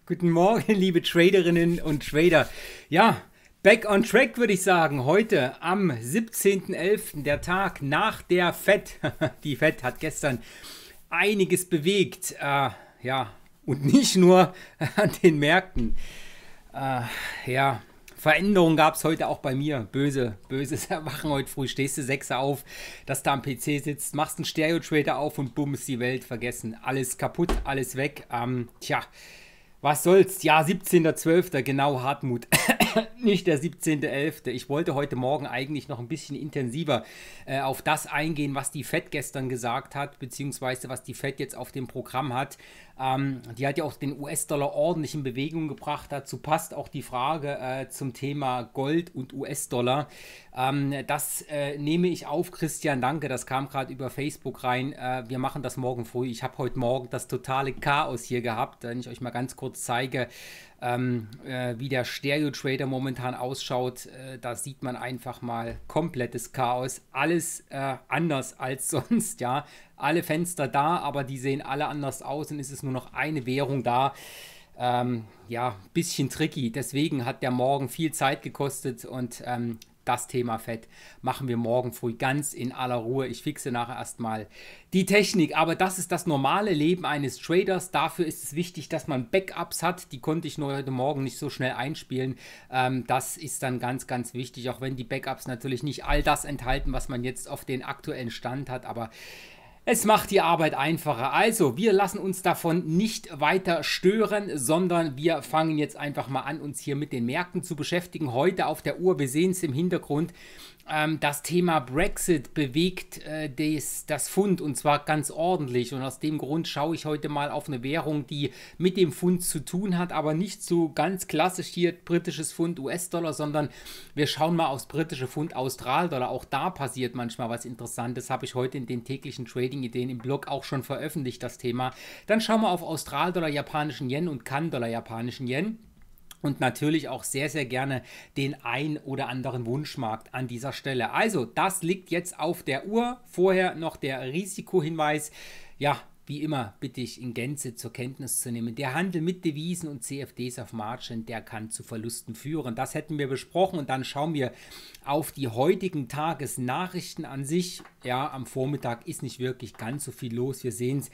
Guten Morgen, liebe Traderinnen und Trader. Ja, back on track würde ich sagen. Heute am 17.11., der Tag nach der FED. Die FED hat gestern einiges bewegt. Ja, und nicht nur an den Märkten. Ja, Veränderungen gab es heute auch bei mir. Böses Erwachen heute früh. Stehst du 6 auf, dass du am PC sitzt, machst einen Stereo-Trader auf und bumm, ist die Welt vergessen. Alles kaputt, alles weg. Was soll's? Ja, 17.12., genau, Hartmut. Nicht der 17.11. Ich wollte heute Morgen eigentlich noch ein bisschen intensiver auf das eingehen, was die FED gestern gesagt hat, beziehungsweise was die FED jetzt auf dem Programm hat. Die hat ja auch den US-Dollar ordentlich in Bewegung gebracht. Dazu passt auch die Frage zum Thema Gold und US-Dollar. Das nehme ich auf, Christian, danke, das kam gerade über Facebook rein. Wir machen das morgen früh. Ich habe heute Morgen das totale Chaos hier gehabt. Wenn ich euch mal ganz kurz zeige, wie der Stereo-Trader momentan ausschaut, da sieht man einfach mal komplettes Chaos. Alles anders als sonst, ja. Alle Fenster da, aber die sehen alle anders aus und es ist nur noch eine Währung da. Ja, bisschen tricky. Deswegen hat der Morgen viel Zeit gekostet und das Thema FED machen wir morgen früh ganz in aller Ruhe. Ich fixe nachher erstmal die Technik, aber das ist das normale Leben eines Traders. Dafür ist es wichtig, dass man Backups hat. Die konnte ich nur heute Morgen nicht so schnell einspielen. Das ist dann ganz, ganz wichtig, auch wenn die Backups natürlich nicht all das enthalten, was man jetzt auf den aktuellen Stand hat, aber es macht die Arbeit einfacher. Also, wir lassen uns davon nicht weiter stören, sondern wir fangen jetzt einfach mal an, uns hier mit den Märkten zu beschäftigen. Heute auf der Uhr, wir sehen es im Hintergrund, das Thema Brexit bewegt das Pfund und zwar ganz ordentlich. Und aus dem Grund schaue ich heute mal auf eine Währung, die mit dem Pfund zu tun hat, aber nicht so ganz klassisch hier britisches Pfund, US-Dollar, sondern wir schauen mal aufs britische Pfund, Australdollar. Auch da passiert manchmal was Interessantes. Habe ich heute in den täglichen Trading-Ideen im Blog auch schon veröffentlicht, das Thema. Dann schauen wir auf Australdollar, japanischen Yen und Kan-Dollar, japanischen Yen. Und natürlich auch sehr, sehr gerne den ein oder anderen Wunschmarkt an dieser Stelle. Also, das liegt jetzt auf der Uhr. Vorher noch der Risikohinweis. Ja, wie immer bitte ich in Gänze zur Kenntnis zu nehmen. Der Handel mit Devisen und CFDs auf Margin, der kann zu Verlusten führen. Das hätten wir besprochen und dann schauen wir auf die heutigen Tagesnachrichten an sich. Ja, am Vormittag ist nicht wirklich ganz so viel los. Wir sehen es.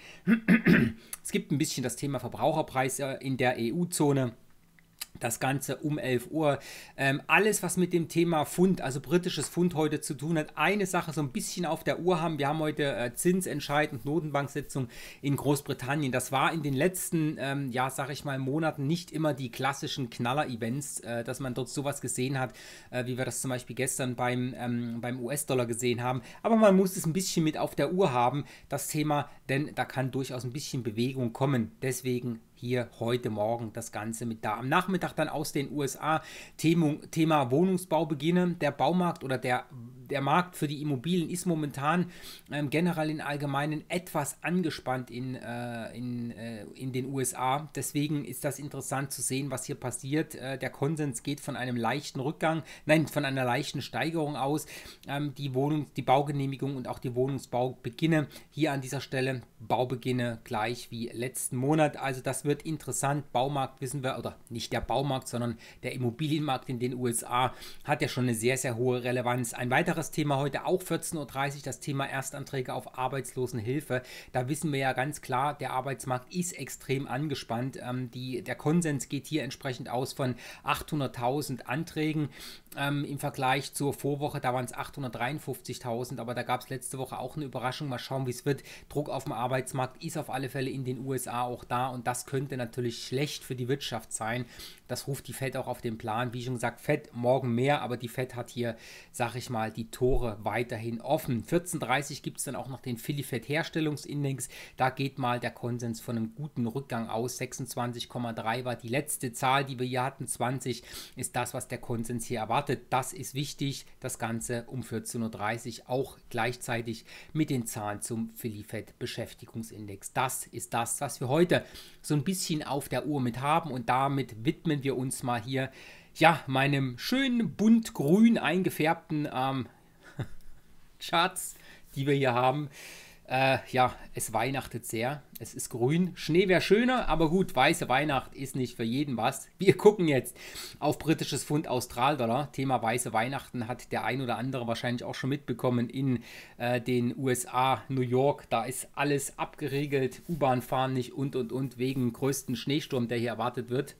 Es gibt ein bisschen das Thema Verbraucherpreise in der EU-Zone. Das Ganze um 11 Uhr. Alles, was mit dem Thema Pfund, also britisches Pfund heute zu tun hat. Eine Sache so ein bisschen auf der Uhr haben. Wir haben heute Zinsentscheid und Notenbanksitzung in Großbritannien. Das war in den letzten, ja, sag ich mal, Monaten nicht immer die klassischen Knaller-Events, dass man dort sowas gesehen hat, wie wir das zum Beispiel gestern beim US-Dollar gesehen haben. Aber man muss es ein bisschen mit auf der Uhr haben, das Thema, denn da kann durchaus ein bisschen Bewegung kommen. Deswegen hier heute Morgen das Ganze mit da. Am Nachmittag dann aus den USA Thema Wohnungsbaubeginne. Der Baumarkt oder der Markt für die Immobilien ist momentan generell in Allgemeinen etwas angespannt in den USA. Deswegen ist das interessant zu sehen, was hier passiert. Der Konsens geht von einem leichten Rückgang, nein, von einer leichten Steigerung aus. Die Baugenehmigung und auch die Wohnungsbaubeginne hier an dieser Stelle. Baubeginne gleich wie letzten Monat. Also das wird interessant. Baumarkt wissen wir, oder nicht der Baumarkt, sondern der Immobilienmarkt in den USA hat ja schon eine sehr, sehr hohe Relevanz. Ein weiteres Thema heute auch 14.30 Uhr, das Thema Erstanträge auf Arbeitslosenhilfe. Da wissen wir ja ganz klar, der Arbeitsmarkt ist extrem angespannt. Der Konsens geht hier entsprechend aus von 800.000 Anträgen. Im Vergleich zur Vorwoche, da waren es 853.000, aber da gab es letzte Woche auch eine Überraschung. Mal schauen, wie es wird. Druck auf dem Arbeitsmarkt ist auf alle Fälle in den USA auch da und das könnte natürlich schlecht für die Wirtschaft sein. Das ruft die FED auch auf den Plan. Wie schon gesagt, FED morgen mehr, aber die FED hat hier, sag ich mal, die Tore weiterhin offen. 14.30 Uhr gibt es dann auch noch den Philly-Fed Herstellungsindex. Da geht mal der Konsens von einem guten Rückgang aus. 26,3 war die letzte Zahl, die wir hier hatten. 20 ist das, was der Konsens hier erwartet. Das ist wichtig. Das Ganze um 14.30 Uhr auch gleichzeitig mit den Zahlen zum Philly-Fed Beschäftigungsindex. Das ist das, was wir heute so ein bisschen auf der Uhr mit haben und damit widmen wir uns mal hier, ja, meinem schönen bunt-grün eingefärbten Charts, die wir hier haben. Ja, es weihnachtet sehr. Es ist grün. Schnee wäre schöner, aber gut, weiße Weihnacht ist nicht für jeden was. Wir gucken jetzt auf britisches Pfund Australdollar. Thema weiße Weihnachten hat der ein oder andere wahrscheinlich auch schon mitbekommen in den USA, New York. Da ist alles abgeriegelt. U-Bahn fahren nicht und wegen größten Schneesturm, der hier erwartet wird.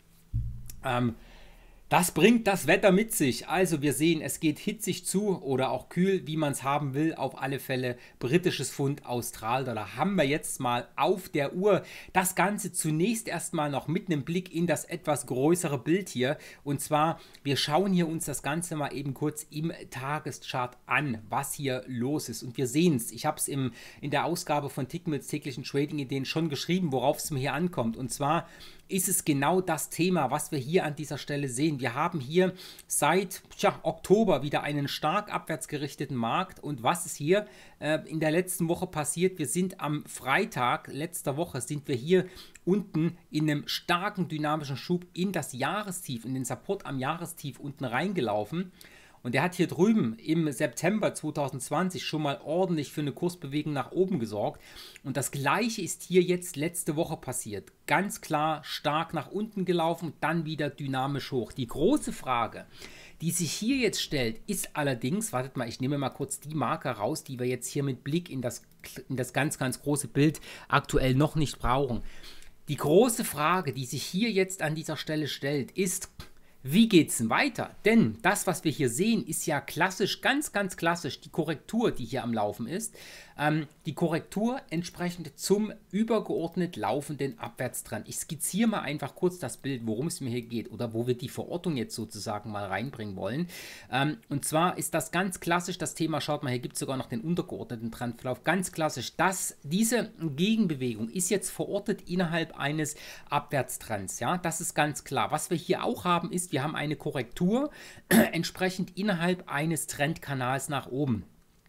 Das bringt das Wetter mit sich. Also wir sehen, es geht hitzig zu oder auch kühl, wie man es haben will. Auf alle Fälle britisches Pfund Australdollar haben wir jetzt mal auf der Uhr. Das Ganze zunächst erstmal noch mit einem Blick in das etwas größere Bild hier. Und zwar, wir schauen hier uns das Ganze mal eben kurz im Tageschart an, was hier los ist. Und wir sehen es. Ich habe es in der Ausgabe von Tickmits täglichen Trading-Ideen schon geschrieben, worauf es mir hier ankommt. Und zwar ist es genau das Thema, was wir hier an dieser Stelle sehen. Wir haben hier seit Oktober wieder einen stark abwärts gerichteten Markt. Und was ist hier in der letzten Woche passiert? Wir sind am Freitag letzter Woche, sind wir hier unten in einem starken dynamischen Schub in das Jahrestief, in den Support am Jahrestief unten reingelaufen. Und der hat hier drüben im September 2020 schon mal ordentlich für eine Kursbewegung nach oben gesorgt. Und das Gleiche ist hier jetzt letzte Woche passiert. Ganz klar stark nach unten gelaufen und dann wieder dynamisch hoch. Die große Frage, die sich hier jetzt stellt, ist allerdings, wartet mal, ich nehme mal kurz die Marke raus, die wir jetzt hier mit Blick in das ganz, ganz große Bild aktuell noch nicht brauchen. Die große Frage, die sich hier jetzt an dieser Stelle stellt, ist: Wie geht es denn weiter? Denn das, was wir hier sehen, ist ja klassisch, ganz, ganz klassisch die Korrektur, die hier am Laufen ist. Die Korrektur entsprechend zum übergeordnet laufenden Abwärtstrend. Ich skizziere mal einfach kurz das Bild, worum es mir hier geht oder wo wir die Verortung jetzt sozusagen mal reinbringen wollen. Und zwar ist das ganz klassisch das Thema, schaut mal, hier gibt es sogar noch den untergeordneten Trendverlauf. Ganz klassisch, diese Gegenbewegung ist jetzt verortet innerhalb eines Abwärtstrends. Ja, das ist ganz klar. Was wir hier auch haben, ist, wir haben eine Korrektur entsprechend innerhalb eines Trendkanals nach oben.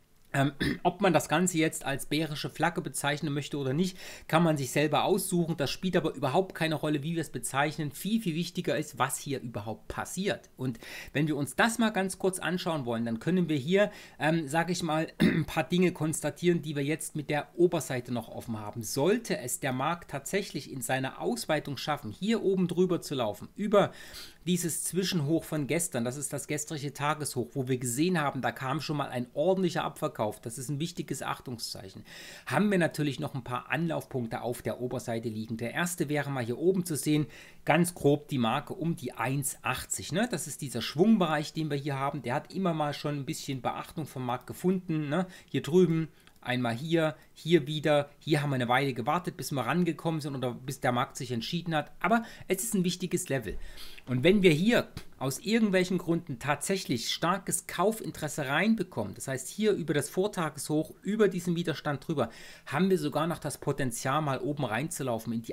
Ob man das Ganze jetzt als bärische Flagge bezeichnen möchte oder nicht, kann man sich selber aussuchen. Das spielt aber überhaupt keine Rolle, wie wir es bezeichnen. Viel, viel wichtiger ist, was hier überhaupt passiert. Und wenn wir uns das mal ganz kurz anschauen wollen, dann können wir hier, sage ich mal, ein paar Dinge konstatieren, die wir jetzt mit der Oberseite noch offen haben. Sollte es der Markt tatsächlich in seiner Ausweitung schaffen, hier oben drüber zu laufen, über dieses Zwischenhoch von gestern, das ist das gestrige Tageshoch, wo wir gesehen haben, da kam schon mal ein ordentlicher Abverkauf, das ist ein wichtiges Achtungszeichen, haben wir natürlich noch ein paar Anlaufpunkte auf der Oberseite liegen. Der erste wäre mal hier oben zu sehen, ganz grob die Marke um die 1,80. Ne? Das ist dieser Schwungbereich, den wir hier haben, der hat immer mal schon ein bisschen Beachtung vom Markt gefunden. Ne? Hier drüben, einmal hier, hier wieder, hier haben wir eine Weile gewartet, bis wir rangekommen sind oder bis der Markt sich entschieden hat, aber es ist ein wichtiges Level. Und wenn wir hier aus irgendwelchen Gründen tatsächlich starkes Kaufinteresse reinbekommen, das heißt hier über das Vortageshoch, über diesen Widerstand drüber, haben wir sogar noch das Potenzial, mal oben reinzulaufen in die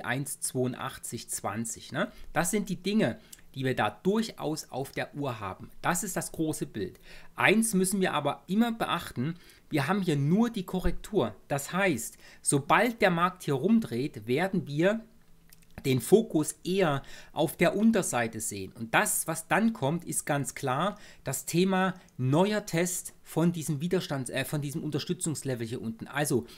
1,8220. Ne? Das sind die Dinge, die wir da durchaus auf der Uhr haben. Das ist das große Bild. Eins müssen wir aber immer beachten: Wir haben hier nur die Korrektur. Das heißt, sobald der Markt hier rumdreht, werden wir den Fokus eher auf der Unterseite sehen. Und das, was dann kommt, ist ganz klar das Thema neuer Test von diesem von diesem Unterstützungslevel hier unten. Also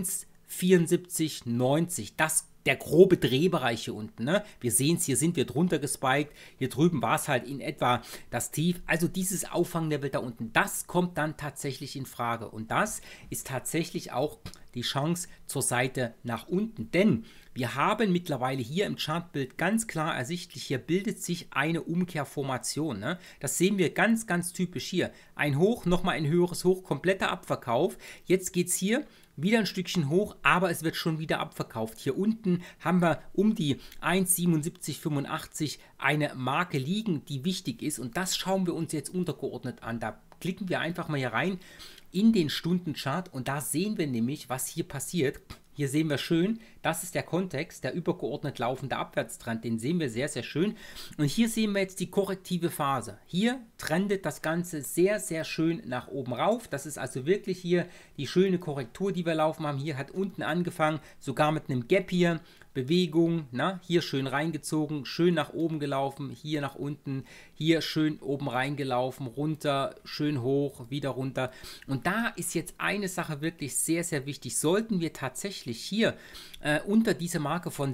1,7490, der grobe Drehbereich hier unten. Ne? Wir sehen es, hier sind wir drunter gespiked, hier drüben war es halt in etwa das Tief. Also dieses Auffanglevel da unten, das kommt dann tatsächlich in Frage. Und das ist tatsächlich auch die Chance zur Seite nach unten. Denn wir haben mittlerweile hier im Chartbild ganz klar ersichtlich, hier bildet sich eine Umkehrformation. Ne? Das sehen wir ganz, ganz typisch hier. Ein Hoch, nochmal ein höheres Hoch, kompletter Abverkauf. Jetzt geht es hier wieder ein Stückchen hoch, aber es wird schon wieder abverkauft. Hier unten haben wir um die 1,7785 eine Marke liegen, die wichtig ist. Und das schauen wir uns jetzt untergeordnet an. Da klicken wir einfach mal hier rein in den Stundenchart und da sehen wir nämlich, was hier passiert. Hier sehen wir schön, das ist der Kontext, der übergeordnet laufende Abwärtstrend, den sehen wir sehr, sehr schön. Und hier sehen wir jetzt die korrektive Phase. Hier trendet das Ganze sehr, sehr schön nach oben rauf. Das ist also wirklich hier die schöne Korrektur, die wir laufen haben. Hier hat unten angefangen, sogar mit einem Gap hier, Bewegung, na, hier schön reingezogen, schön nach oben gelaufen, hier nach unten, hier schön oben reingelaufen, runter, schön hoch, wieder runter. Und da ist jetzt eine Sache wirklich sehr, sehr wichtig. Sollten wir tatsächlich hier unter diese Marke von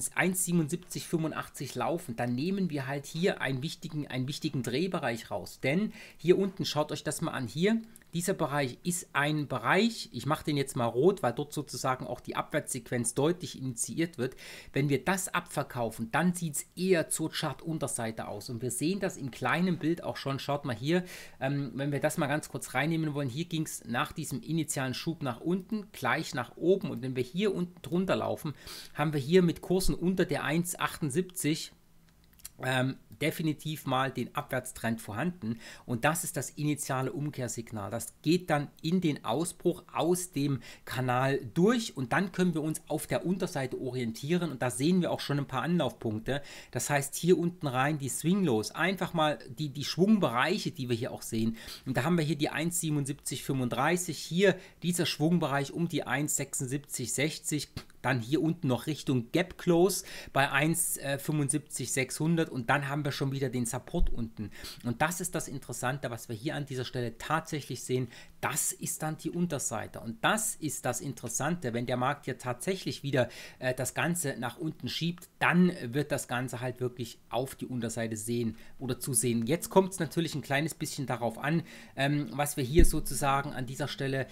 1,7785 laufen, dann nehmen wir halt hier einen wichtigen Drehbereich raus. Denn hier unten, schaut euch das mal an, hier, dieser Bereich ist ein Bereich, ich mache den jetzt mal rot, weil dort sozusagen auch die Abwärtssequenz deutlich initiiert wird. Wenn wir das abverkaufen, dann sieht es eher zur Chart-Unterseite aus. Und wir sehen das im kleinen Bild auch schon. Schaut mal hier, wenn wir das mal ganz kurz reinnehmen wollen, hier ging es nach diesem initialen Schub nach unten, gleich nach oben. Und wenn wir hier unten drunter laufen, haben wir hier mit Kursen unter der 1,78 definitiv mal den Abwärtstrend vorhanden und das ist das initiale Umkehrsignal. Das geht dann in den Ausbruch aus dem Kanal durch und dann können wir uns auf der Unterseite orientieren und da sehen wir auch schon ein paar Anlaufpunkte. Das heißt hier unten rein die Swing Lows, einfach mal die Schwungbereiche, die wir hier auch sehen. Und da haben wir hier die 1,7735, hier dieser Schwungbereich um die 1,7660. Dann hier unten noch Richtung Gap Close bei 1,75,600 und dann haben wir schon wieder den Support unten. Und das ist das Interessante, was wir hier an dieser Stelle tatsächlich sehen. Das ist dann die Unterseite. Und das ist das Interessante, wenn der Markt hier tatsächlich wieder das Ganze nach unten schiebt, dann wird das Ganze halt wirklich auf die Unterseite sehen oder zu sehen. Jetzt kommt es natürlich ein kleines bisschen darauf an, was wir hier sozusagen an dieser Stelle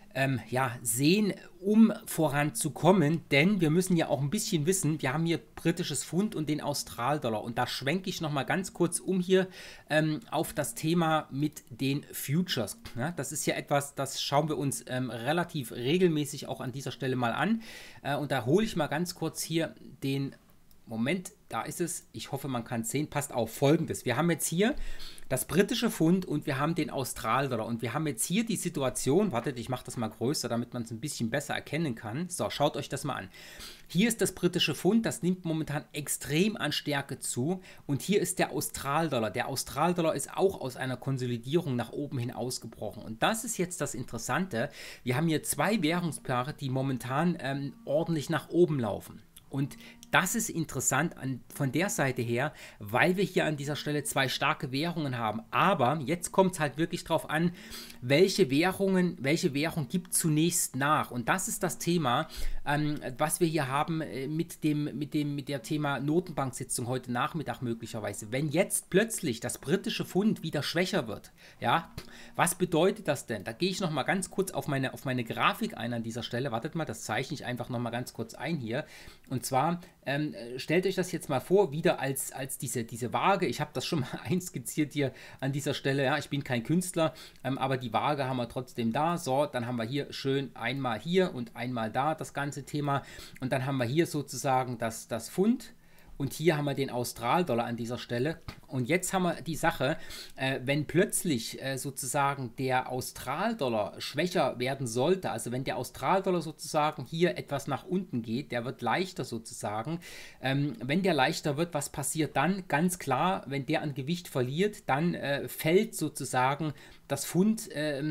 sehen, um voranzukommen, denn wir müssen ja auch ein bisschen wissen, wir haben hier britisches Pfund und den Australdollar und da schwenke ich nochmal ganz kurz um hier auf das Thema mit den Futures. Ja, das ist ja etwas, das schauen wir uns relativ regelmäßig auch an dieser Stelle mal an und da hole ich mal ganz kurz hier den Moment, da ist es, ich hoffe man kann es sehen, passt auf, Folgendes, wir haben jetzt hier das britische Pfund und wir haben den Australdollar und wir haben jetzt hier die Situation, wartet, ich mache das mal größer, damit man es ein bisschen besser erkennen kann. So, schaut euch das mal an. Hier ist das britische Pfund, das nimmt momentan extrem an Stärke zu und hier ist der Australdollar. Der Australdollar ist auch aus einer Konsolidierung nach oben hin ausgebrochen und das ist jetzt das Interessante. Wir haben hier zwei Währungspaare, die momentan ordentlich nach oben laufen. Und das ist interessant von der Seite her, weil wir hier an dieser Stelle zwei starke Währungen haben. Aber jetzt kommt es halt wirklich darauf an, welche Währung gibt zunächst nach. Und das ist das Thema, was wir hier haben mit der Thema Notenbanksitzung heute Nachmittag möglicherweise. Wenn jetzt plötzlich das britische Pfund wieder schwächer wird, ja, was bedeutet das denn? Da gehe ich nochmal ganz kurz auf meine Grafik ein an dieser Stelle. Wartet mal, das zeichne ich einfach nochmal ganz kurz ein hier. Und zwar stellt euch das jetzt mal vor, wieder als diese Waage. Ich habe das schon mal einskizziert hier an dieser Stelle. Ja, ich bin kein Künstler, aber die Waage haben wir trotzdem da. So, dann haben wir hier schön einmal hier und einmal da das ganze Thema. Und dann haben wir hier sozusagen das Pfund. Und hier haben wir den Australdollar an dieser Stelle. Und jetzt haben wir die Sache, wenn plötzlich sozusagen der Australdollar schwächer werden sollte, also wenn der Australdollar sozusagen hier etwas nach unten geht, der wird leichter sozusagen. Wenn der leichter wird, was passiert dann? Ganz klar, wenn der an Gewicht verliert, dann fällt sozusagen das Pfund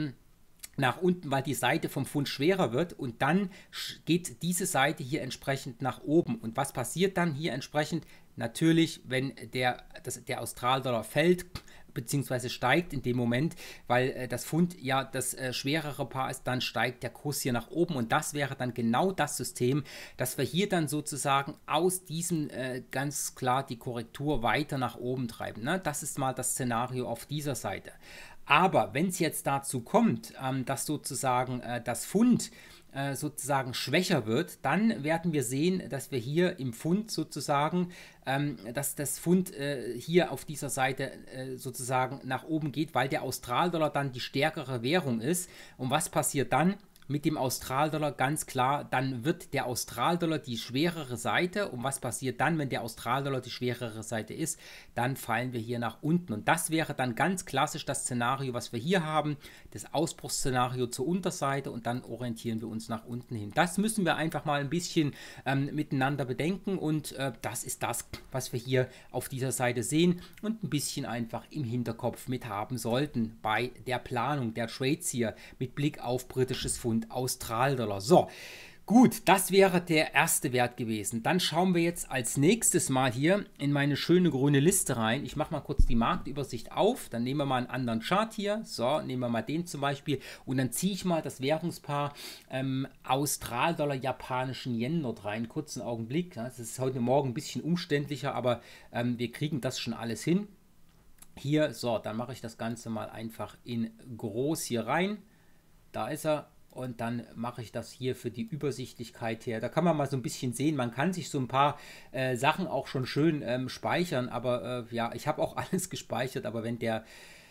nach unten, weil die Seite vom Pfund schwerer wird und dann geht diese Seite hier entsprechend nach oben. Und was passiert dann hier entsprechend? Natürlich, wenn der Australdollar fällt, beziehungsweise steigt in dem Moment, weil das Pfund ja das schwerere Paar ist, dann steigt der Kurs hier nach oben und das wäre dann genau das System, dass wir hier dann sozusagen aus diesem ganz klar die Korrektur weiter nach oben treiben. Ne? Das ist mal das Szenario auf dieser Seite. Aber wenn es jetzt dazu kommt, dass sozusagen das Pfund sozusagen schwächer wird, dann werden wir sehen, dass wir hier im Pfund sozusagen, dass das Pfund hier auf dieser Seite sozusagen nach oben geht, weil der Australdollar dann die stärkere Währung ist. Und was passiert dann? Mit dem Australdollar ganz klar, dann wird der Australdollar die schwerere Seite und was passiert dann, wenn der Australdollar die schwerere Seite ist? Dann fallen wir hier nach unten und das wäre dann ganz klassisch das Szenario, was wir hier haben, das Ausbruchsszenario zur Unterseite und dann orientieren wir uns nach unten hin. Das müssen wir einfach mal ein bisschen miteinander bedenken und das ist das, was wir hier auf dieser Seite sehen und ein bisschen einfach im Hinterkopf mit haben sollten bei der Planung der Trades hier mit Blick auf britisches Pfund, Australdollar. So, Gut, das wäre der erste Wert gewesen. Dann schauen wir jetzt als nächstes mal hier in meine schöne grüne Liste rein. Ich mache mal kurz die Marktübersicht auf. Dann nehmen wir mal einen anderen Chart hier. So, nehmen wir mal den zum Beispiel. Und dann ziehe ich mal das Währungspaar Australdollar, japanischen Yen dort rein. Kurzen Augenblick. Ja, das ist heute Morgen ein bisschen umständlicher, aber wir kriegen das schon alles hin. Hier, so, dann mache ich das Ganze mal einfach in groß hier rein. Da ist er. Und dann mache ich das hier für die Übersichtlichkeit her. Da kann man mal so ein bisschen sehen, man kann sich so ein paar Sachen auch schon schön speichern. Aber ja, ich habe auch alles gespeichert. Aber wenn der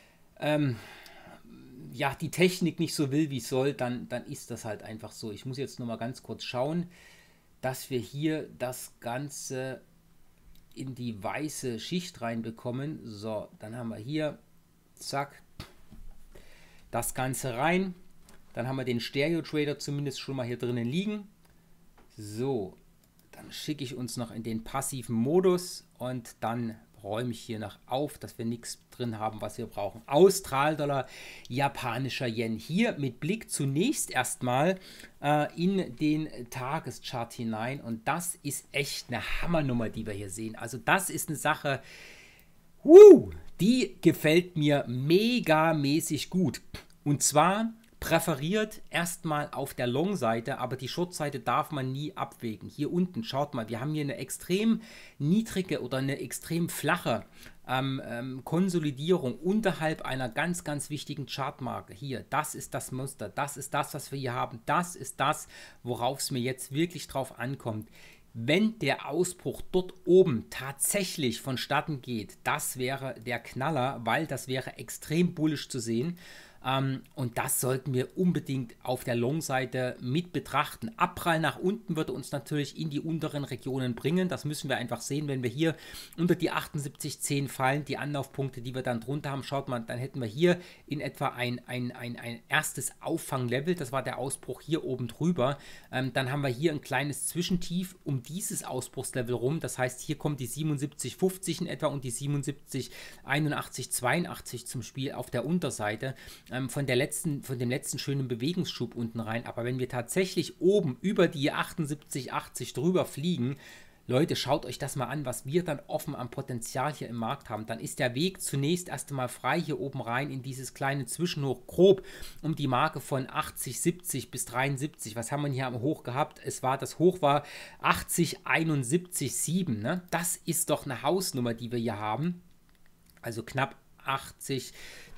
ja, die Technik nicht so will, wie es soll, dann ist das halt einfach so. Ich muss jetzt nur mal ganz kurz schauen, dass wir hier das Ganze in die weiße Schicht reinbekommen. So, dann haben wir hier, zack, das Ganze rein. Dann haben wir den Stereo-Trader zumindest schon mal hier drinnen liegen. So, dann schicke ich uns noch in den passiven Modus und dann räume ich hier noch auf, dass wir nichts drin haben, was wir brauchen. Australdollar, japanischer Yen. Hier mit Blick zunächst erstmal in den Tageschart hinein. Und das ist echt eine Hammernummer, die wir hier sehen. Also das ist eine Sache, die gefällt mir megamäßig gut. Und zwar präferiert erstmal auf der Long-Seite, aber die Short-Seite darf man nie abwägen. Hier unten, schaut mal, wir haben hier eine extrem niedrige oder eine extrem flache Konsolidierung unterhalb einer ganz, ganz wichtigen Chartmarke. Hier, das ist das Muster, das ist das, was wir hier haben, das ist das, worauf es mir jetzt wirklich drauf ankommt. Wenn der Ausbruch dort oben tatsächlich vonstatten geht, das wäre der Knaller, weil das wäre extrem bullisch zu sehen. Und das sollten wir unbedingt auf der Long-Seite mit betrachten. Abprall nach unten würde uns natürlich in die unteren Regionen bringen. Das müssen wir einfach sehen, wenn wir hier unter die 78,10 fallen, die Anlaufpunkte, die wir dann drunter haben, schaut mal, dann hätten wir hier in etwa ein erstes Auffanglevel. Das war der Ausbruch hier oben drüber. Dann haben wir hier ein kleines Zwischentief um dieses Ausbruchslevel rum. Das heißt, hier kommt die 77,50 in etwa und die 77,81,82 zum Spiel auf der Unterseite. Von dem letzten schönen Bewegungsschub unten rein. Aber wenn wir tatsächlich oben über die 78,80 drüber fliegen, Leute, schaut euch das mal an, was wir dann offen am Potenzial hier im Markt haben. Dann ist der Weg zunächst erst einmal frei hier oben rein in dieses kleine Zwischenhoch, grob um die Marke von 80, 70 bis 73. Was haben wir hier am Hoch gehabt? Das Hoch war 80, 71, 7. Ne? Das ist doch eine Hausnummer, die wir hier haben. Also knapp 80,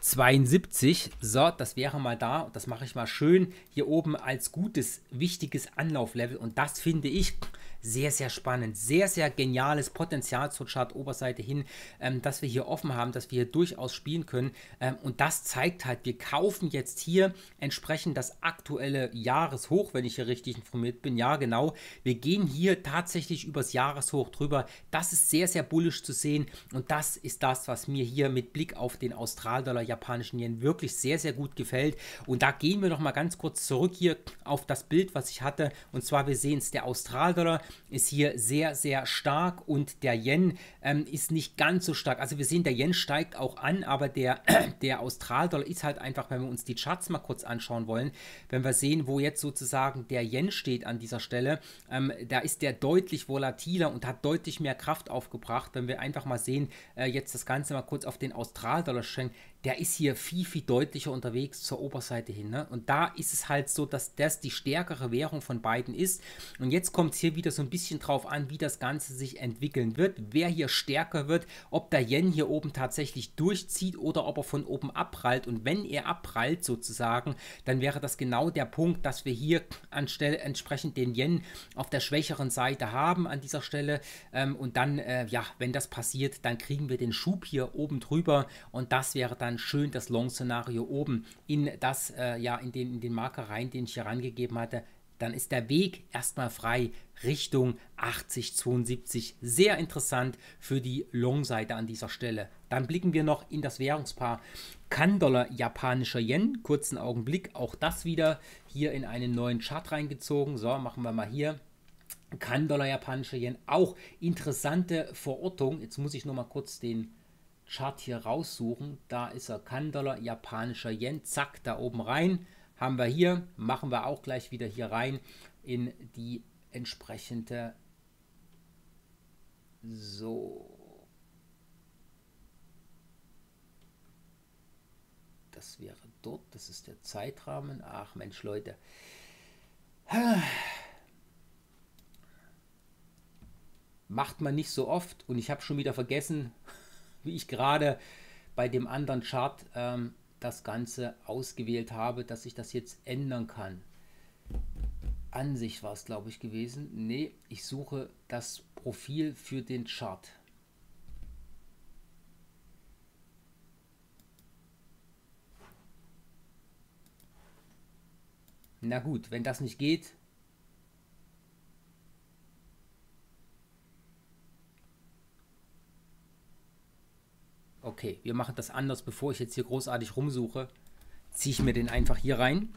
72, so, das wäre mal da, das mache ich mal schön hier oben als gutes, wichtiges Anlauflevel und das finde ich sehr, sehr spannend, sehr, sehr geniales Potenzial zur Chart-Oberseite hin, dass wir hier offen haben, dass wir hier durchaus spielen können und das zeigt halt, wir kaufen jetzt hier entsprechend das aktuelle Jahreshoch, wenn ich hier richtig informiert bin, ja genau, wir gehen hier tatsächlich übers Jahreshoch drüber, das ist sehr, sehr bullisch zu sehen und das ist das, was mir hier mit Blick auf den Australdollar, japanischen Yen wirklich sehr, sehr gut gefällt und da gehen wir noch mal ganz kurz zurück hier auf das Bild, was ich hatte und zwar, wir sehen es, der Australdollar ist hier sehr, sehr stark und der Yen ist nicht ganz so stark. Also wir sehen, der Yen steigt auch an, aber der Australdollar ist halt einfach, wenn wir uns die Charts mal kurz anschauen wollen, wenn wir sehen, wo jetzt sozusagen der Yen steht an dieser Stelle, da ist der deutlich volatiler und hat deutlich mehr Kraft aufgebracht. Wenn wir einfach mal sehen, jetzt das Ganze mal kurz auf den Australdollar schenken, der ist hier viel, viel deutlicher unterwegs zur Oberseite hin. Ne? Und da ist es halt so, dass das die stärkere Währung von beiden ist. Und jetzt kommt es hier wieder so ein bisschen drauf an, wie das Ganze sich entwickeln wird, wer hier stärker wird, ob der Yen hier oben tatsächlich durchzieht oder ob er von oben abprallt. Und wenn er abprallt sozusagen, dann wäre das genau der Punkt, dass wir hier anstelle entsprechend den Yen auf der schwächeren Seite haben an dieser Stelle. Und dann, ja, wenn das passiert, dann kriegen wir den Schub hier oben drüber und das wäre dann schön das Long-Szenario oben in das, ja, in den Marker rein, den ich hier rangegeben hatte. Dann ist der Weg erstmal frei Richtung 80,72. Sehr interessant für die Long-Seite an dieser Stelle. Dann blicken wir noch in das Währungspaar CAN-Dollar, japanischer Yen. Kurzen Augenblick, auch das wieder hier in einen neuen Chart reingezogen. So, machen wir mal hier. CAN-Dollar, japanischer Yen. Auch interessante Verortung. Jetzt muss ich noch mal kurz den Chart hier raussuchen, da ist er, CAN-Dollar, japanischer Yen, zack, da oben rein, haben wir hier, machen wir auch gleich wieder hier rein in die entsprechende, so, das wäre dort, das ist der Zeitrahmen. Ach Mensch, Leute. Macht man nicht so oft und ich habe schon wieder vergessen, wie ich gerade bei dem anderen Chart das Ganze ausgewählt habe, dass ich das jetzt ändern kann. Ansicht war es, glaube ich, gewesen. Nee, ich suche das Profil für den Chart. Na gut, wenn das nicht geht. Okay, wir machen das anders, bevor ich jetzt hier großartig rumsuche. Ziehe ich mir den einfach hier rein.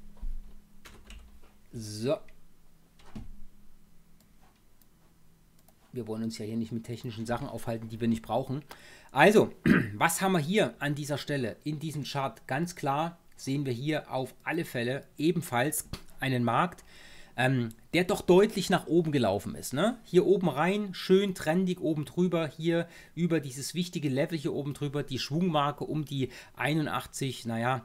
So. Wir wollen uns ja hier nicht mit technischen Sachen aufhalten, die wir nicht brauchen. Also, was haben wir hier an dieser Stelle in diesem Chart? Ganz klar sehen wir hier auf alle Fälle ebenfalls einen Markt, der doch deutlich nach oben gelaufen ist. Ne? Hier oben rein, schön trendig oben drüber, hier über dieses wichtige Level hier oben drüber, die Schwungmarke um die 81, naja,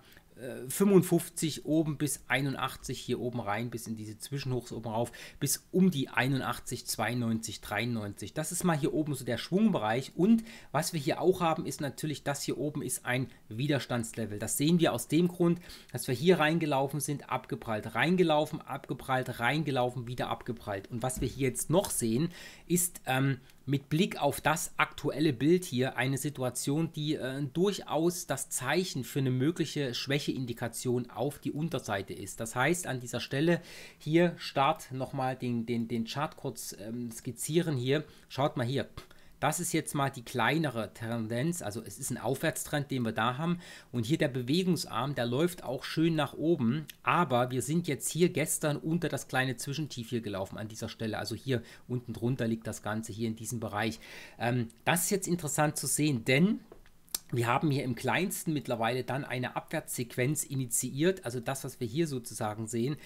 55 oben bis 81 hier oben rein, bis in diese Zwischenhochs oben rauf, bis um die 81, 92, 93. Das ist mal hier oben so der Schwungbereich. Und was wir hier auch haben, ist natürlich, das hier oben ist ein Widerstandslevel. Das sehen wir aus dem Grund, dass wir hier reingelaufen sind, abgeprallt, reingelaufen, abgeprallt, reingelaufen, wieder abgeprallt. Und was wir hier jetzt noch sehen, ist mit Blick auf das aktuelle Bild hier eine Situation, die durchaus das Zeichen für eine mögliche Schwächeindikation auf die Unterseite ist. Das heißt, an dieser Stelle hier Start nochmal den Chart kurz skizzieren hier. Schaut mal hier. Das ist jetzt mal die kleinere Tendenz, also es ist ein Aufwärtstrend, den wir da haben. Und hier der Bewegungsarm, der läuft auch schön nach oben, aber wir sind jetzt hier gestern unter das kleine Zwischentief hier gelaufen an dieser Stelle. Also hier unten drunter liegt das Ganze, hier in diesem Bereich. Das ist jetzt interessant zu sehen, denn wir haben hier im kleinsten mittlerweile dann eine Abwärtssequenz initiiert, also das, was wir hier sozusagen sehen.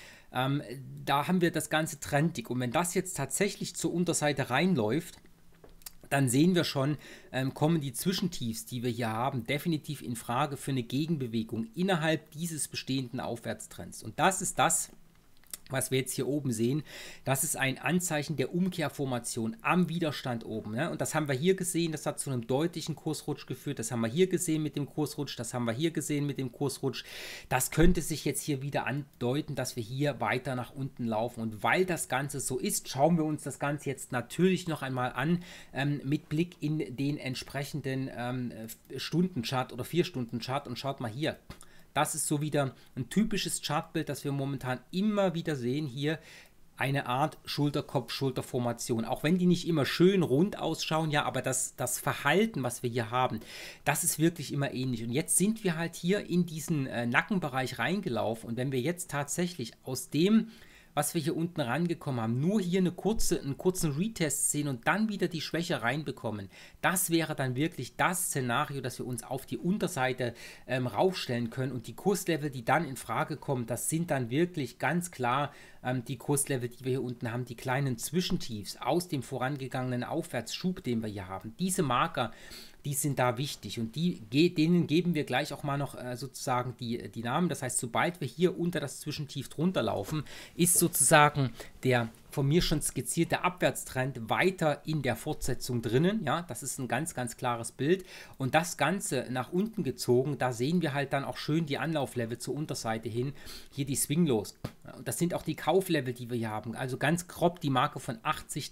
Da haben wir das Ganze trendig und wenn das jetzt tatsächlich zur Unterseite reinläuft, dann sehen wir schon, kommen die Zwischentiefs, die wir hier haben, definitiv in Frage für eine Gegenbewegung innerhalb dieses bestehenden Aufwärtstrends. Und das ist das, was wir jetzt hier oben sehen. Das ist ein Anzeichen der Umkehrformation am Widerstand oben. Ne? Und das haben wir hier gesehen, das hat zu einem deutlichen Kursrutsch geführt. Das haben wir hier gesehen mit dem Kursrutsch, das haben wir hier gesehen mit dem Kursrutsch. Das könnte sich jetzt hier wieder andeuten, dass wir hier weiter nach unten laufen. Und weil das Ganze so ist, schauen wir uns das Ganze jetzt natürlich noch einmal an, mit Blick in den entsprechenden Stundenchart oder 4-Stunden-Chart. Und schaut mal hier. Das ist so wieder ein typisches Chartbild, das wir momentan immer wieder sehen. Hier eine Art Schulterkopf-Schulterformation. Auch wenn die nicht immer schön rund ausschauen, ja, aber das Verhalten, was wir hier haben, das ist wirklich immer ähnlich. Und jetzt sind wir halt hier in diesen Nackenbereich reingelaufen. Und wenn wir jetzt tatsächlich aus dem, was wir hier unten rangekommen haben, nur hier einen kurzen Retest sehen und dann wieder die Schwäche reinbekommen, das wäre dann wirklich das Szenario, dass wir uns auf die Unterseite raufstellen können und die Kurslevel, die dann in Frage kommen, das sind dann wirklich ganz klar die Kurslevel, die wir hier unten haben, die kleinen Zwischentiefs aus dem vorangegangenen Aufwärtsschub, den wir hier haben. Diese Marker, die sind da wichtig und denen geben wir gleich auch mal noch sozusagen die Namen. Das heißt, sobald wir hier unter das Zwischentief drunter laufen, ist sozusagen der von mir schon skizzierte Abwärtstrend weiter in der Fortsetzung drinnen. Ja, das ist ein ganz, ganz klares Bild. Und das Ganze nach unten gezogen, da sehen wir halt dann auch schön die Anlauflevel zur Unterseite hin. Hier die Swing-Lows. Das sind auch die Kauflevel, die wir hier haben. Also ganz grob die Marke von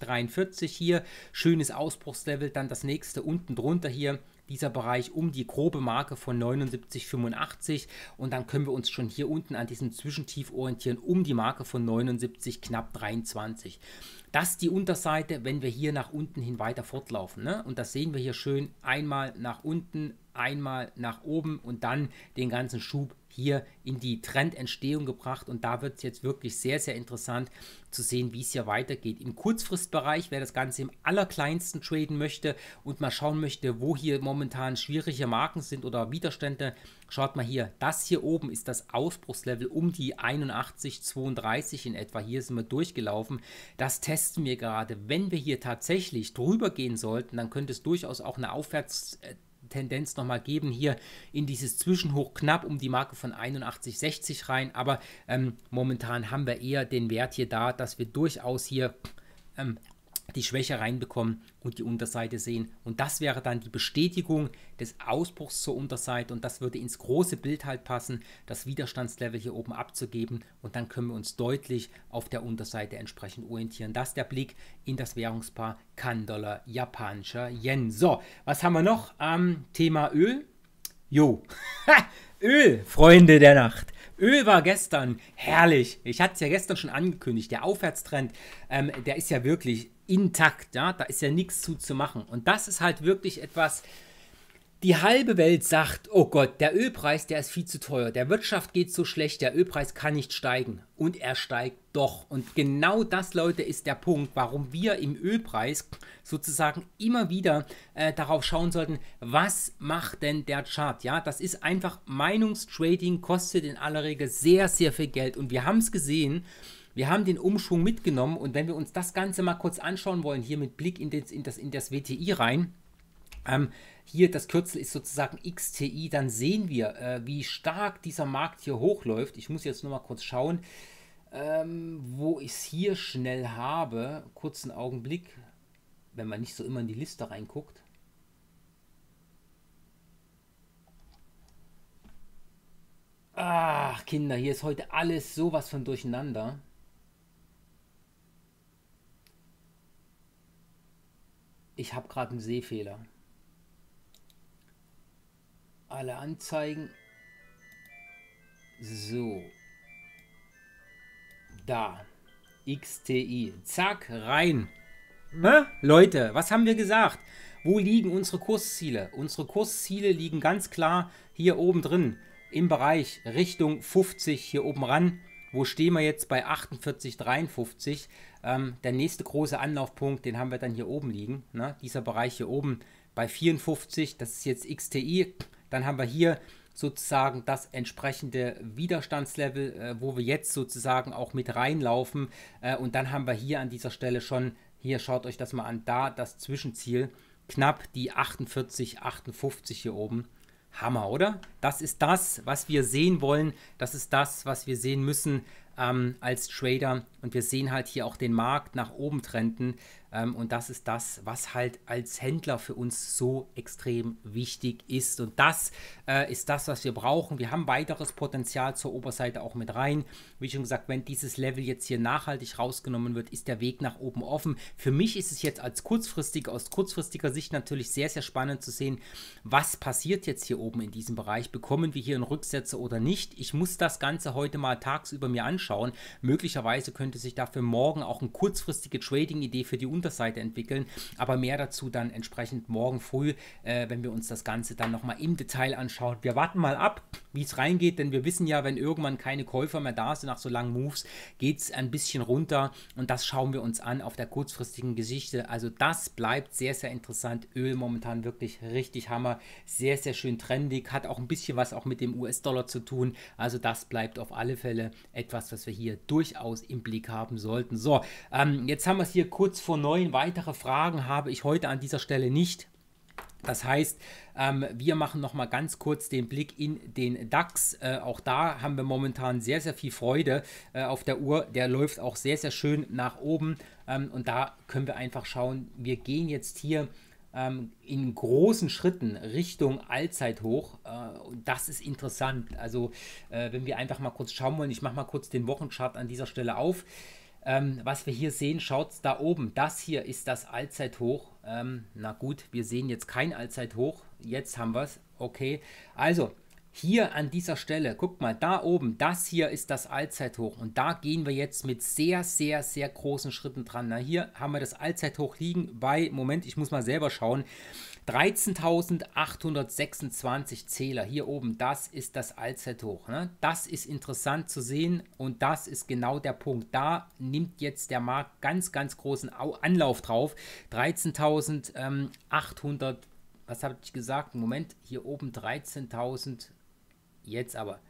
80,43 hier. Schönes Ausbruchslevel. Dann das nächste unten drunter hier. Dieser Bereich um die grobe Marke von 79,85 und dann können wir uns schon hier unten an diesem Zwischentief orientieren um die Marke von 79, knapp 23. Das ist die Unterseite, wenn wir hier nach unten hin weiter fortlaufen. Ne? Und das sehen wir hier schön einmal nach unten, einmal nach oben und dann den ganzen Schub hier in die Trendentstehung gebracht und da wird es jetzt wirklich sehr, sehr interessant zu sehen, wie es hier weitergeht. Im Kurzfristbereich, wer das Ganze im allerkleinsten traden möchte und mal schauen möchte, wo hier momentan schwierige Marken sind oder Widerstände, schaut mal hier, das hier oben ist das Ausbruchslevel um die 81,32 in etwa. Hier sind wir durchgelaufen. Das testen wir gerade. Wenn wir hier tatsächlich drüber gehen sollten, dann könnte es durchaus auch eine Aufwärtstendenz nochmal geben, hier in dieses Zwischenhoch knapp um die Marke von 81,60 rein, aber momentan haben wir eher den Wert hier da, dass wir durchaus hier die Schwäche reinbekommen und die Unterseite sehen. Und das wäre dann die Bestätigung des Ausbruchs zur Unterseite und das würde ins große Bild halt passen, das Widerstandslevel hier oben abzugeben und dann können wir uns deutlich auf der Unterseite entsprechend orientieren. Das ist der Blick in das Währungspaar CAN-Dollar, japanischer Yen. So, was haben wir noch am Thema Öl? Jo, Öl, Freunde der Nacht. Öl war gestern herrlich. Ich hatte es ja gestern schon angekündigt. Der Aufwärtstrend, der ist ja wirklich intakt. Ja? Da ist ja nichts zu machen. Und das ist halt wirklich etwas, die halbe Welt sagt, oh Gott, der Ölpreis, der ist viel zu teuer. Der Wirtschaft geht so schlecht, der Ölpreis kann nicht steigen. Und er steigt doch. Und genau das, Leute, ist der Punkt, warum wir im Ölpreis sozusagen immer wieder darauf schauen sollten, was macht denn der Chart? Ja, das ist einfach Meinungstrading, kostet in aller Regel sehr, sehr viel Geld. Und wir haben es gesehen, wir haben den Umschwung mitgenommen. Und wenn wir uns das Ganze mal kurz anschauen wollen, hier mit Blick in das WTI rein, hier das Kürzel ist sozusagen XTI, dann sehen wir, wie stark dieser Markt hier hochläuft. Ich muss jetzt nur mal kurz schauen, wo ich es hier schnell habe. Kurzen Augenblick, wenn man nicht so immer in die Liste reinguckt. Ach, Kinder, hier ist heute alles sowas von durcheinander. Ich habe gerade einen Sehfehler. Alle Anzeigen. So. Da. XTI. Zack, rein. Leute, was haben wir gesagt? Wo liegen unsere Kursziele? Unsere Kursziele liegen ganz klar hier oben drin. Im Bereich Richtung 50 hier oben ran. Wo stehen wir jetzt bei 48,53? Der nächste große Anlaufpunkt, den haben wir dann hier oben liegen. Ne? Dieser Bereich hier oben bei 54, das ist jetzt XTI. Dann haben wir hier sozusagen das entsprechende Widerstandslevel, wo wir jetzt sozusagen auch mit reinlaufen. Und dann haben wir hier an dieser Stelle schon, hier schaut euch das mal an, da das Zwischenziel, knapp die 48, 58 hier oben. Hammer, oder? Das ist das, was wir sehen wollen. Das ist das, was wir sehen müssen als Trader. Und wir sehen halt hier auch den Markt nach oben trenden. Und das ist das, was halt als Händler für uns so extrem wichtig ist. Und das ist das, was wir brauchen. Wir haben weiteres Potenzial zur Oberseite auch mit rein. Wie schon gesagt, wenn dieses Level jetzt hier nachhaltig rausgenommen wird, ist der Weg nach oben offen. Für mich ist es jetzt aus kurzfristiger Sicht natürlich sehr, sehr spannend zu sehen, was passiert jetzt hier oben in diesem Bereich. Bekommen wir hier einen Rücksetzer oder nicht? Ich muss das Ganze heute mal tagsüber mir anschauen. Möglicherweise könnte sich dafür morgen auch eine kurzfristige Trading-Idee für die Unterseite entwickeln, aber mehr dazu dann entsprechend morgen früh, wenn wir uns das Ganze dann nochmal im Detail anschauen. Wir warten mal ab, wie es reingeht, denn wir wissen ja, wenn irgendwann keine Käufer mehr da sind nach so langen Moves, geht es ein bisschen runter und das schauen wir uns an auf der kurzfristigen Geschichte. Also das bleibt sehr, sehr interessant. Öl momentan wirklich richtig Hammer, sehr, sehr schön trendig, hat auch ein bisschen was auch mit dem US-Dollar zu tun. Also das bleibt auf alle Fälle etwas, was wir hier durchaus im Blick haben sollten. So, jetzt haben wir es hier kurz vor 9. Weitere Fragen habe ich heute an dieser Stelle nicht. Das heißt, wir machen noch mal ganz kurz den Blick in den DAX. Auch da haben wir momentan sehr, sehr viel Freude auf der Uhr. Der läuft auch sehr, sehr schön nach oben. Und da können wir einfach schauen, wir gehen jetzt hier in großen Schritten Richtung Allzeithoch. Das ist interessant. Also wenn wir einfach mal kurz schauen wollen, ich mache mal kurz den Wochenchart an dieser Stelle auf. Was wir hier sehen, schaut da oben, das hier ist das Allzeithoch. Na gut, wir sehen jetzt kein Allzeithoch, jetzt haben wir es, okay. Also, hier an dieser Stelle, guck mal, da oben, das hier ist das Allzeithoch und da gehen wir jetzt mit sehr, sehr, sehr großen Schritten dran. Na, hier haben wir das Allzeithoch liegen bei, Moment, ich muss mal selber schauen, 13.826 Zähler hier oben, das ist das Allzeithoch. Ne? Das ist interessant zu sehen und das ist genau der Punkt. Da nimmt jetzt der Markt ganz, ganz großen Anlauf drauf. 13.800, was habe ich gesagt? Moment, hier oben 13.000, jetzt aber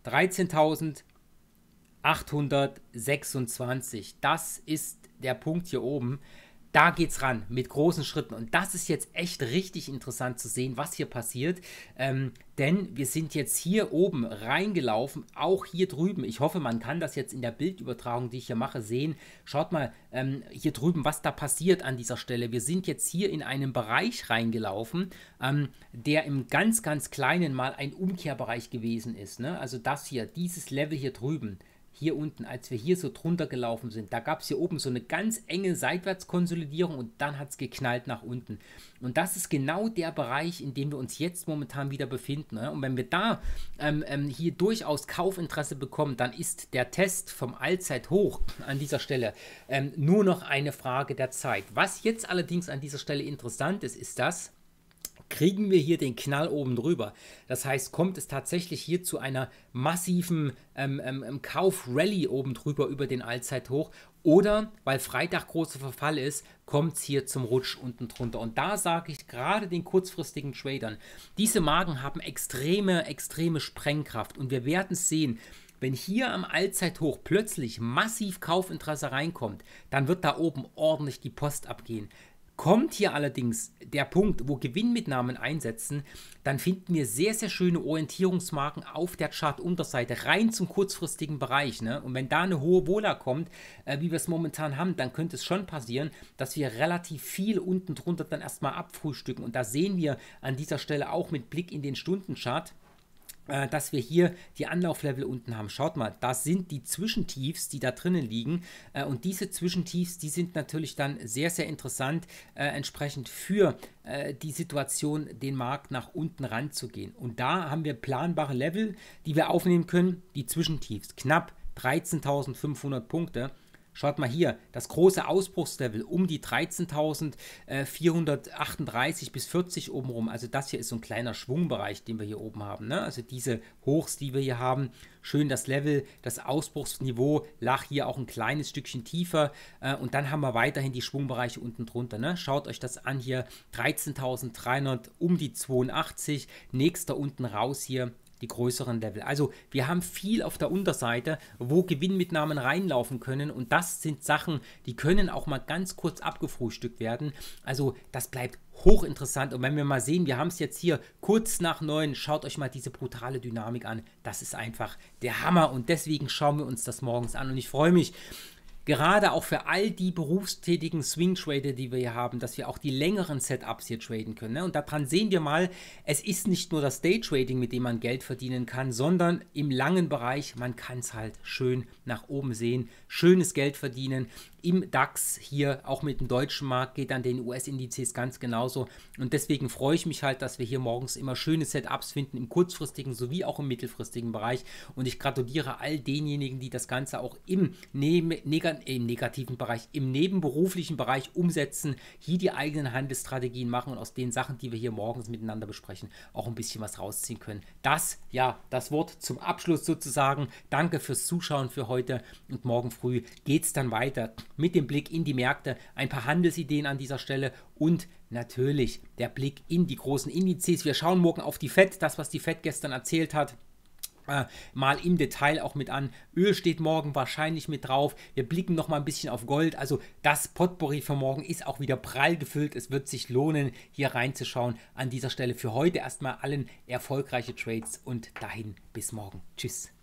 13.826. Das ist der Punkt hier oben. Da geht's ran mit großen Schritten und das ist jetzt echt richtig interessant zu sehen, was hier passiert, denn wir sind jetzt hier oben reingelaufen, auch hier drüben. Ich hoffe, man kann das jetzt in der Bildübertragung, die ich hier mache, sehen. Schaut mal hier drüben, was da passiert an dieser Stelle. Wir sind jetzt hier in einen Bereich reingelaufen, der im ganz, ganz kleinen mal ein Umkehrbereich gewesen ist. Ne? Also das hier, dieses Level hier drüben. Hier unten, als wir hier so drunter gelaufen sind, da gab es hier oben so eine ganz enge Seitwärtskonsolidierung und dann hat es geknallt nach unten. Und das ist genau der Bereich, in dem wir uns jetzt momentan wieder befinden. Ne? Und wenn wir da hier durchaus Kaufinteresse bekommen, dann ist der Test vom Allzeithoch an dieser Stelle nur noch eine Frage der Zeit. Was jetzt allerdings an dieser Stelle interessant ist, ist das, kriegen wir hier den Knall oben drüber. Das heißt, kommt es tatsächlich hier zu einer massiven Kauf-Rally oben drüber über den Allzeithoch oder, weil Freitag großer Verfall ist, kommt es hier zum Rutsch unten drunter. Und da sage ich gerade den kurzfristigen Tradern, diese Marken haben extreme Sprengkraft und wir werden es sehen. Wenn hier am Allzeithoch plötzlich massiv Kaufinteresse reinkommt, dann wird da oben ordentlich die Post abgehen. Kommt hier allerdings der Punkt, wo Gewinnmitnahmen einsetzen, dann finden wir sehr, sehr schöne Orientierungsmarken auf der Chart-Unterseite rein zum kurzfristigen Bereich. Ne? Und wenn da eine hohe Vola kommt, wie wir es momentan haben, dann könnte es schon passieren, dass wir relativ viel unten drunter dann erstmal abfrühstücken. Und da sehen wir an dieser Stelle auch mit Blick in den Stundenchart, dass wir hier die Anlauflevel unten haben. Schaut mal, das sind die Zwischentiefs, die da drinnen liegen und diese Zwischentiefs, die sind natürlich dann sehr, sehr interessant entsprechend für die Situation, den Markt nach unten ranzugehen. Und da haben wir planbare Level, die wir aufnehmen können, die Zwischentiefs, knapp 13.500 Punkte. Schaut mal hier, das große Ausbruchslevel um die 13.438 bis 40 oben rum. Also das hier ist so ein kleiner Schwungbereich, den wir hier oben haben. Ne? Also diese Hochs, die wir hier haben, schön das Level, das Ausbruchsniveau lag hier auch ein kleines Stückchen tiefer. Und dann haben wir weiterhin die Schwungbereiche unten drunter. Ne? Schaut euch das an hier, 13.300 um die 82, nächster unten raus hier. Die größeren Level. Also wir haben viel auf der Unterseite, wo Gewinnmitnahmen reinlaufen können und das sind Sachen, die können auch mal ganz kurz abgefrühstückt werden. Also das bleibt hochinteressant und wenn wir mal sehen, wir haben es jetzt hier kurz nach 9, schaut euch mal diese brutale Dynamik an. Das ist einfach der Hammer und deswegen schauen wir uns das morgens an und ich freue mich, gerade auch für all die berufstätigen Swing-Trader, die wir hier haben, dass wir auch die längeren Setups hier traden können. Ne? Und daran sehen wir mal, es ist nicht nur das Day-Trading, mit dem man Geld verdienen kann, sondern im langen Bereich, man kann es halt schön nach oben sehen, schönes Geld verdienen. Im DAX hier, auch mit dem deutschen Markt, geht an den US-Indizes ganz genauso. Und deswegen freue ich mich halt, dass wir hier morgens immer schöne Setups finden, im kurzfristigen sowie auch im mittelfristigen Bereich. Und ich gratuliere all denjenigen, die das Ganze auch im negativen Bereich, im nebenberuflichen Bereich umsetzen, hier die eigenen Handelsstrategien machen und aus den Sachen, die wir hier morgens miteinander besprechen, auch ein bisschen was rausziehen können. Das, ja, das Wort zum Abschluss sozusagen. Danke fürs Zuschauen für heute und morgen früh geht es dann weiter mit dem Blick in die Märkte, ein paar Handelsideen an dieser Stelle und natürlich der Blick in die großen Indizes. Wir schauen morgen auf die FED, das, was die FED gestern erzählt hat, mal im Detail auch mit an. Öl steht morgen wahrscheinlich mit drauf. Wir blicken noch mal ein bisschen auf Gold. Also das Potpourri für morgen ist auch wieder prall gefüllt. Es wird sich lohnen, hier reinzuschauen. An dieser Stelle für heute erstmal allen erfolgreiche Trades und dahin bis morgen. Tschüss.